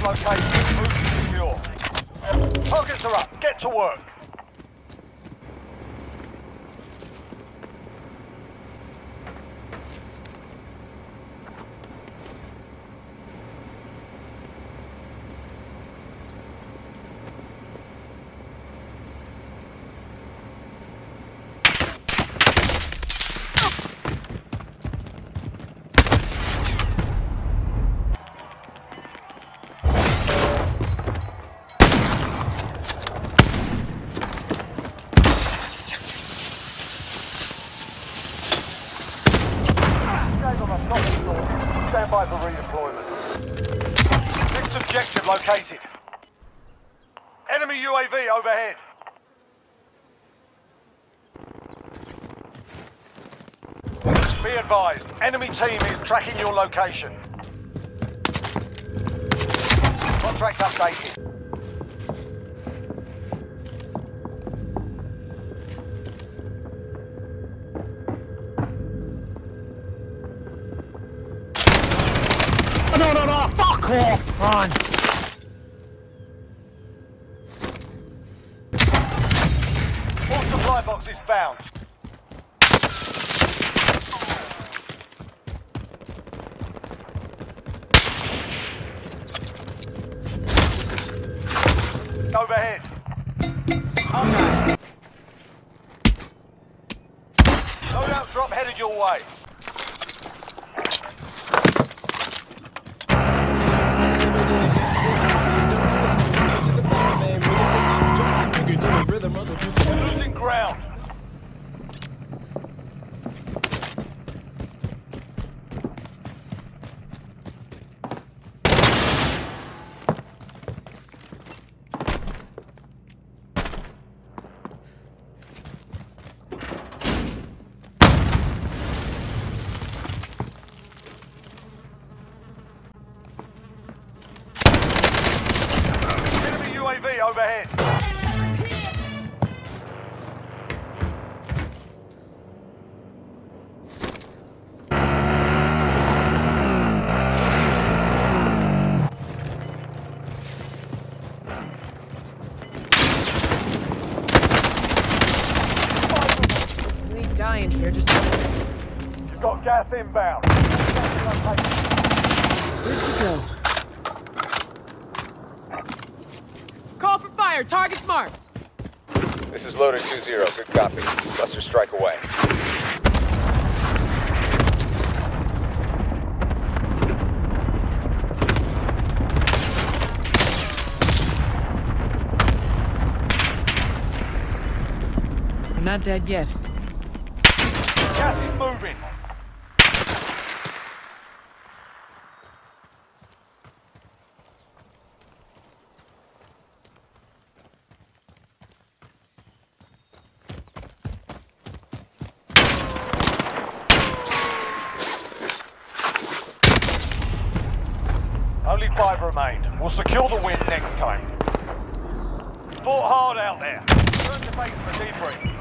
location. Move to secure. Targets are up. Get to work. Stand by for redeployment. Next objective located. Enemy UAV overhead. Be advised, enemy team is tracking your location. Contract updated. No, fuck off! Run! All supply boxes found. Overhead. Okay. Loadout drop headed your way. Losing ground. Enemy UAV overhead. Dying here, just You've got gas inbound. good to go. Call for fire. Target's marked. This is Loader 2-0. Good copy. Cluster strike away. I'm not dead yet. Gas is moving. Only 5 remain. We'll secure the win next time. Fought hard out there. Turn to base for debrief.